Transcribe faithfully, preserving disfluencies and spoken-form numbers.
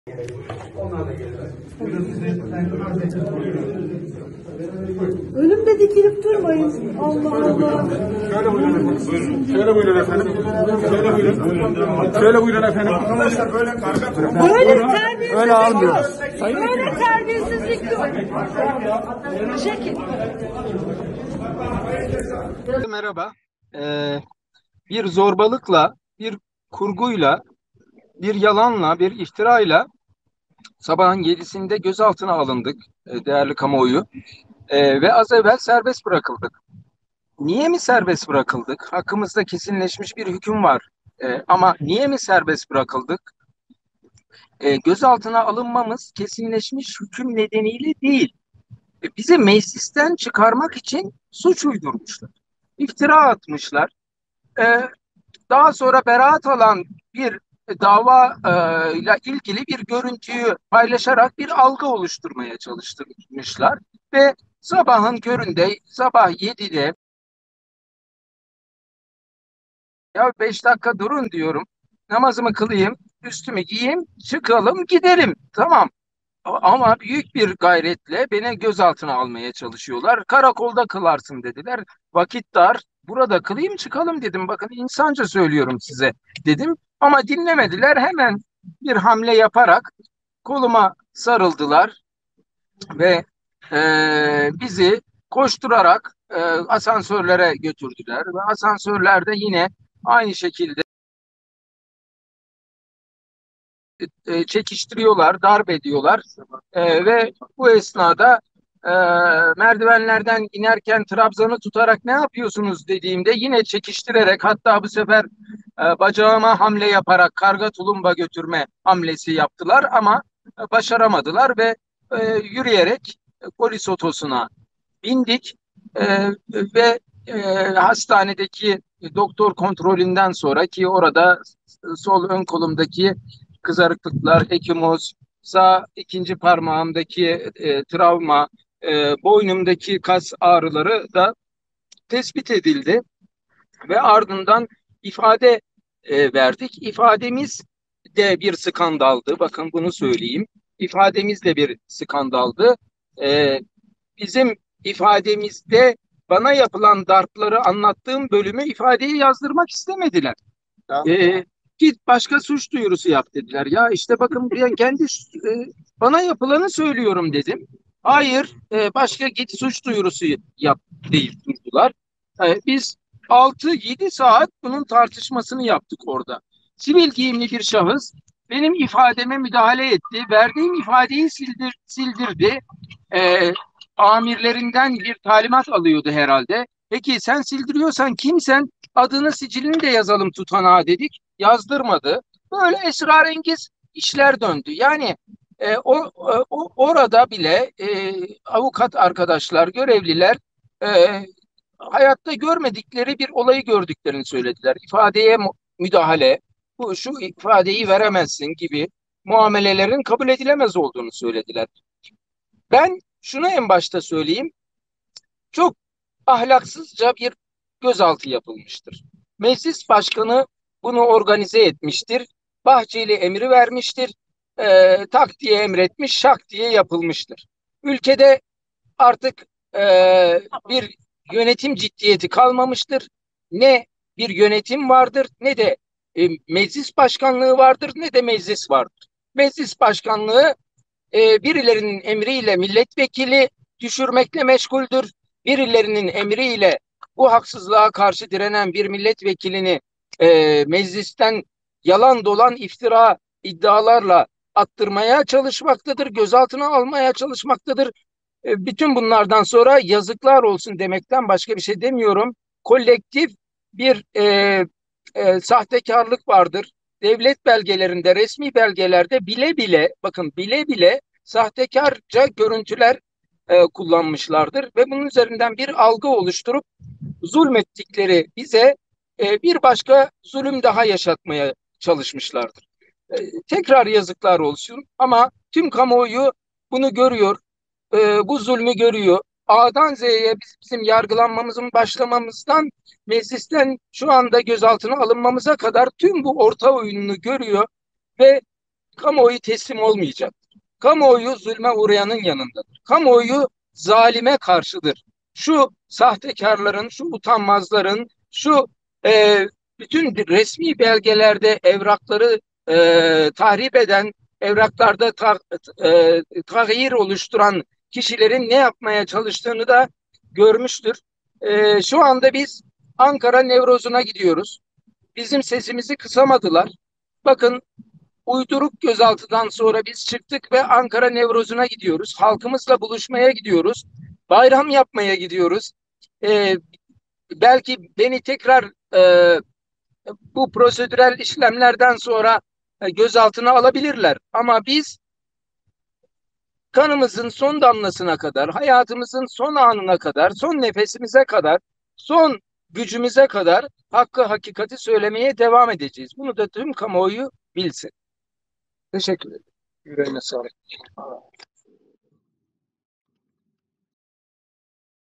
Onlar da gelirler. Buyurun sizi. Önümde dikilip durmayın. Allah Allah. Şöyle buyurun efendim. Buyurun. Şöyle buyurun efendim. Şöyle buyurun. Şöyle buyurun efendim. Arkadaşlar böyle karga tarafa. Böyle terbiyesizlik Öyle almıyoruz. yok. Böyle terbiyesizlik yok. Çekin. Merhaba. Ee, bir zorbalıkla, bir kurguyla, bir yalanla, bir iftirayla sabahın yedisinde gözaltına alındık e, değerli kamuoyu. E, ve az evvel serbest bırakıldık. Niye mi serbest bırakıldık? Hakkımızda kesinleşmiş bir hüküm var. E, ama niye mi serbest bırakıldık? E, gözaltına alınmamız kesinleşmiş hüküm nedeniyle değil. E, bizi meclisten çıkarmak için suç uydurmuşlar. İftira atmışlar. E, Daha sonra beraat alan bir dava e, ile ilgili bir görüntüyü paylaşarak bir algı oluşturmaya çalıştırmışlar ve sabahın köründe, sabah yedide ya beş dakika durun diyorum, namazımı kılayım, üstümü giyeyim, çıkalım gidelim, tamam. Ama büyük bir gayretle beni gözaltına almaya çalışıyorlar. Karakolda kılarsın dediler. Vakit dar. Burada kılayım çıkalım dedim. Bakın insanca söylüyorum size dedim. Ama dinlemediler. Hemen bir hamle yaparak koluma sarıldılar ve e, bizi koşturarak e, asansörlere götürdüler. Ve asansörlerde yine aynı şekilde e, çekiştiriyorlar, darp ediyorlar. E, ve bu esnada e, merdivenlerden inerken trabzanı tutarak ne yapıyorsunuz dediğimde yine çekiştirerek, hatta bu sefer e, bacağıma hamle yaparak karga tulumba götürme hamlesi yaptılar ama e, başaramadılar ve e, yürüyerek e, polis otosuna bindik. E, ve e, hastanedeki doktor kontrolünden sonra, ki orada sol ön kolumdaki kızarıklıklar, ekimoz, sağ ikinci parmağımdaki e, travma, e, boynumdaki kas ağrıları da tespit edildi ve ardından ifade e, verdik. İfademiz de bir skandaldı. Bakın bunu söyleyeyim. İfademiz de bir skandaldı. E, Bizim ifademizde bana yapılan darpları anlattığım bölümü ifadeye yazdırmak istemediler. E, Git başka suç duyurusu yap dediler. Ya işte bakın buraya kendi e, bana yapılanı söylüyorum dedim. Hayır, e, başka git suç duyurusu yap deyip durdular. E, biz altı yedi saat bunun tartışmasını yaptık orada. Sivil giyimli bir şahıs benim ifademe müdahale etti. Verdiğim ifadeyi sildir, sildirdi. E, Amirlerinden bir talimat alıyordu herhalde. Peki sen sildiriyorsan kimsen? Adını sicilini de yazalım tutanağa dedik. Yazdırmadı. Böyle esrarengiz işler döndü. Yani e, o, o orada bile e, avukat arkadaşlar, görevliler e, hayatta görmedikleri bir olayı gördüklerini söylediler. İfadeye mu- müdahale, bu şu ifadeyi veremezsin gibi muamelelerin kabul edilemez olduğunu söylediler. Ben şunu en başta söyleyeyim. Çok ahlaksızca bir gözaltı yapılmıştır. Meclis başkanı bunu organize etmiştir. Bahçeli emri vermiştir. E, tak diye emretmiş, şak diye yapılmıştır. Ülkede artık e, bir yönetim ciddiyeti kalmamıştır. Ne bir yönetim vardır, ne de e, meclis başkanlığı vardır, ne de meclis vardır. Meclis başkanlığı e, birilerinin emriyle milletvekili düşürmekle meşguldür. Birilerinin emriyle bu haksızlığa karşı direnen bir milletvekilini e, meclisten yalan dolan iftira iddialarla attırmaya çalışmaktadır, gözaltına almaya çalışmaktadır. E, bütün bunlardan sonra yazıklar olsun demekten başka bir şey demiyorum. Kolektif bir e, e, sahtekarlık vardır. Devlet belgelerinde, resmi belgelerde bile bile, bakın bile bile sahtekarca görüntüler e, kullanmışlardır ve bunun üzerinden bir algı oluşturup zulmettikleri bize e, bir başka zulüm daha yaşatmaya çalışmışlardır. E, tekrar yazıklar olsun ama tüm kamuoyu bunu görüyor, e, bu zulmü görüyor. A'dan Z'ye biz, bizim yargılanmamızın başlamamızdan meclisten şu anda gözaltına alınmamıza kadar tüm bu orta oyununu görüyor ve Kamuoyu teslim olmayacak. Kamuoyu zulme uğrayanın yanındadır. Kamuoyu zalime karşıdır. Şu sahtekarların, şu utanmazların, şu e, bütün resmi belgelerde evrakları e, tahrip eden, evraklarda ta, e, tahir oluşturan kişilerin ne yapmaya çalıştığını da görmüştür. E, şu anda biz Ankara Nevrozuna gidiyoruz. Bizim sesimizi kısamadılar. Bakın, uyduruk gözaltıdan sonra biz çıktık ve Ankara Nevrozuna gidiyoruz. Halkımızla buluşmaya gidiyoruz. Bayram yapmaya gidiyoruz. Ee, belki beni tekrar e, bu prosedürel işlemlerden sonra e, gözaltına alabilirler. Ama biz kanımızın son damlasına kadar, hayatımızın son anına kadar, son nefesimize kadar, son gücümüze kadar hakkı hakikati söylemeye devam edeceğiz. Bunu da tüm kamuoyu bilsin. Teşekkür ederim. Yüreğine sağlık.